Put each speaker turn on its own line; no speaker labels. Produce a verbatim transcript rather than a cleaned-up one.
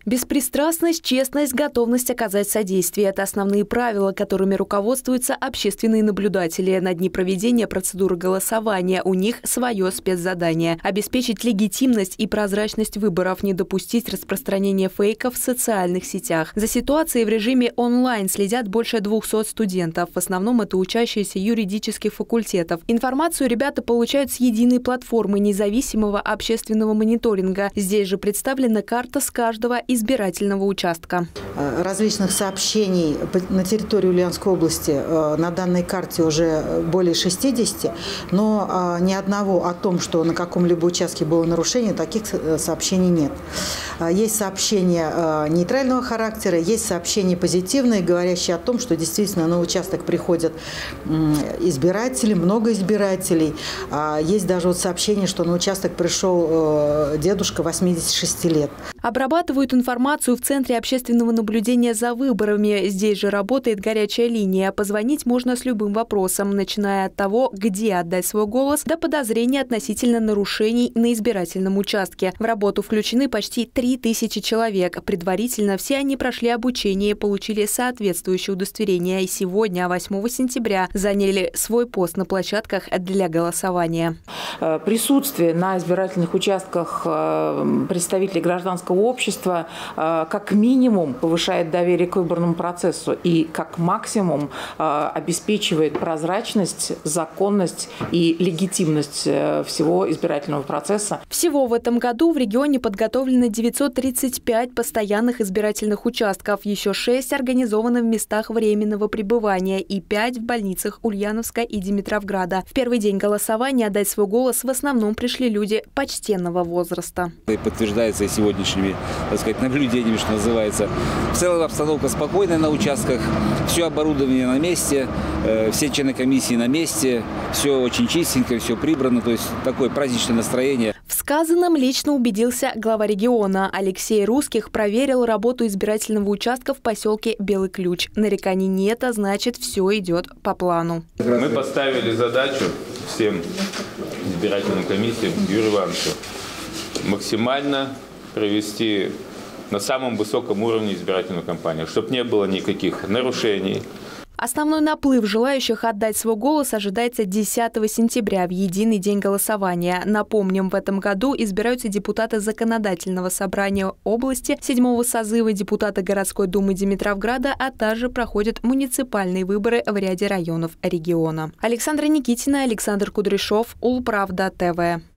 Беспристрастность, честность, готовность оказать содействие – это основные правила, которыми руководствуются общественные наблюдатели. На дни проведения процедуры голосования у них свое спецзадание – обеспечить легитимность и прозрачность выборов, не допустить распространения фейков в социальных сетях. За ситуацией в режиме онлайн следят больше двухсот студентов. В основном это учащиеся юридических факультетов. Информацию ребята получают с единой платформы независимого общественного мониторинга. Здесь же представлена карта с каждого избирательного участка.
Различных сообщений на территории Ульяновской области на данной карте уже более шестидесяти, но ни одного о том, что на каком-либо участке было нарушение, таких сообщений нет. Есть сообщения нейтрального характера, есть сообщения позитивные, говорящие о том, что действительно на участок приходят избиратели, много избирателей. Есть даже вот сообщение, что на участок пришел дедушка восьмидесяти шести лет.
Обрабатывают информацию в Центре общественного наблюдения за выборами. Здесь же работает горячая линия. Позвонить можно с любым вопросом, начиная от того, где отдать свой голос, до подозрения относительно нарушений на избирательном участке. В работу включены почти три тысячи человек. Предварительно все они прошли обучение и получили соответствующее удостоверение. И сегодня, восьмого сентября, заняли свой пост на площадках для голосования.
Присутствие на избирательных участках представителей гражданского общества как минимум повышает доверие к выборному процессу и как максимум обеспечивает прозрачность, законность и легитимность всего избирательного процесса.
Всего в этом году в регионе подготовлено девятьсот тридцать пять постоянных избирательных участков, еще шесть организованы в местах временного пребывания и пять в больницах Ульяновска и Димитровграда. В первый день голосования отдать свой голос в основном пришли люди почтенного возраста.
Подтверждается и сегодняшними, так сказать, наблюдениями, что называется. В целом обстановка спокойная на участках, все оборудование на месте, все члены комиссии на месте, все очень чистенько, все прибрано, то есть такое праздничное настроение.
В сказанном лично убедился глава региона. Алексей Русских проверил работу избирательного участка в поселке Белый Ключ. Нареканий нет, а значит, все идет по плану.
Мы поставили задачу всем избирательным комиссиям, Юрию Ивановичу, максимально провести на самом высоком уровне избирательную кампанию, чтобы не было никаких нарушений.
Основной наплыв желающих отдать свой голос ожидается десятого сентября, в единый день голосования. Напомним, в этом году избираются депутаты Законодательного собрания области, седьмого созыва, депутаты городской думы Димитровграда, а также проходят муниципальные выборы в ряде районов региона. Александра Никитина, Александр Кудряшов, Улправда ТВ.